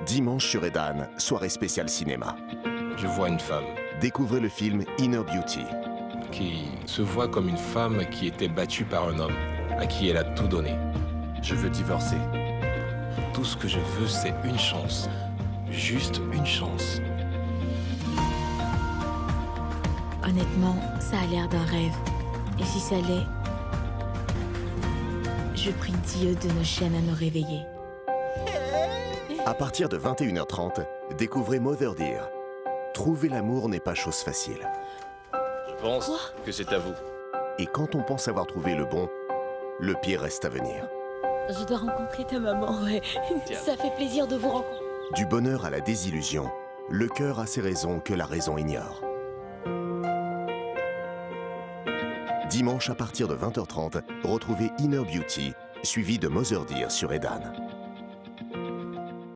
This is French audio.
Dimanche sur Edan, soirée spéciale cinéma. Je vois une femme Découvrez le film Inner Beauty. qui se voit comme une femme qui était battue par un homme, à qui elle a tout donné. Je veux divorcer. Tout ce que je veux, c'est une chance. Juste une chance. Honnêtement, ça a l'air d'un rêve. Et si ça l'est, je prie Dieu de nos chaînes à nous réveiller. À partir de 21h30, découvrez Mother Dear. Trouver l'amour n'est pas chose facile. Je pense que c'est à vous. Et quand on pense avoir trouvé le bon, le pire reste à venir. Je dois rencontrer ta maman, ouais. Tiens. Ça fait plaisir de vous rencontrer. Du bonheur à la désillusion, le cœur a ses raisons que la raison ignore. Dimanche à partir de 20h30, retrouvez Inner Beauty, suivi de Mother Dear sur Edan.